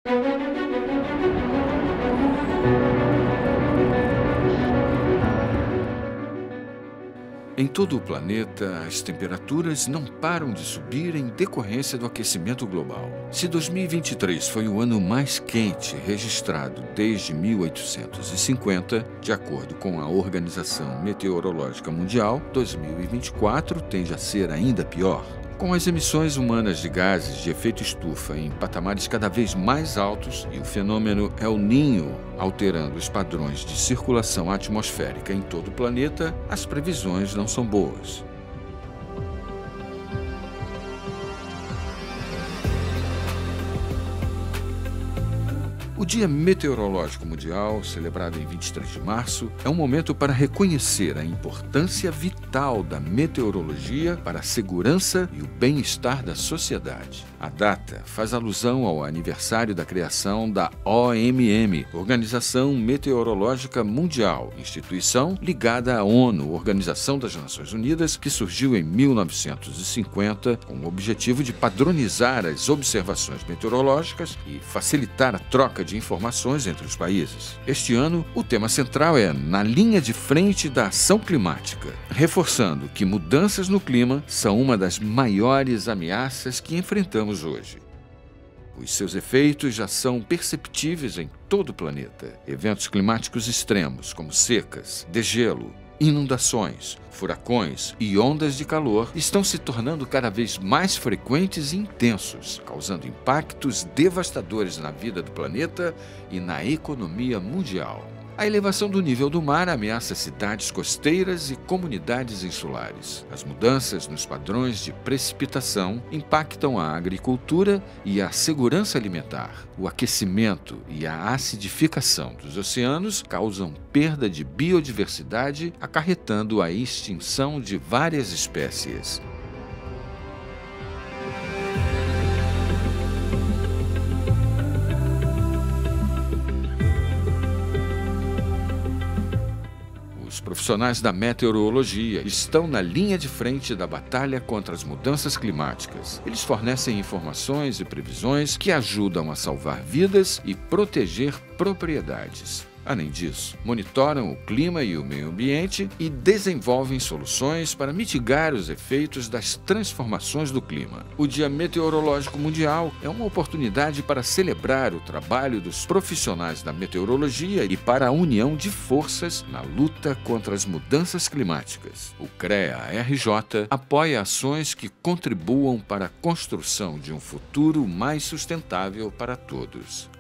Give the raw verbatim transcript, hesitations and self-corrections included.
Em todo o planeta, as temperaturas não param de subir em decorrência do aquecimento global. Se dois mil e vinte e três foi o ano mais quente registrado desde mil oitocentos e cinquenta, de acordo com a Organização Meteorológica Mundial, dois mil e vinte e quatro tende a ser ainda pior. Com as emissões humanas de gases de efeito estufa em patamares cada vez mais altos e o fenômeno El Niño alterando os padrões de circulação atmosférica em todo o planeta, as previsões não são boas. O Dia Meteorológico Mundial, celebrado em vinte e três de março, é um momento para reconhecer a importância vital da meteorologia para a segurança e o bem-estar da sociedade. A data faz alusão ao aniversário da criação da O M M, Organização Meteorológica Mundial, instituição ligada à ONU, Organização das Nações Unidas, que surgiu em mil novecentos e cinquenta com o objetivo de padronizar as observações meteorológicas e facilitar a troca de informações entre os países. Este ano, o tema central é Na linha de frente da ação climática, reforçando que mudanças no clima são uma das maiores ameaças que enfrentamos hoje. Os seus efeitos já são perceptíveis em todo o planeta. Eventos climáticos extremos, como secas, degelo, inundações, furacões e ondas de calor estão se tornando cada vez mais frequentes e intensos, causando impactos devastadores na vida do planeta e na economia mundial. A elevação do nível do mar ameaça cidades costeiras e comunidades insulares. As mudanças nos padrões de precipitação impactam a agricultura e a segurança alimentar. O aquecimento e a acidificação dos oceanos causam perda de biodiversidade, acarretando a extinção de várias espécies. Os profissionais da meteorologia estão na linha de frente da batalha contra as mudanças climáticas. Eles fornecem informações e previsões que ajudam a salvar vidas e proteger propriedades. Além disso, monitoram o clima e o meio ambiente e desenvolvem soluções para mitigar os efeitos das transformações do clima. O Dia Meteorológico Mundial é uma oportunidade para celebrar o trabalho dos profissionais da meteorologia e para a união de forças na luta contra as mudanças climáticas. O CREA-R J apoia ações que contribuam para a construção de um futuro mais sustentável para todos.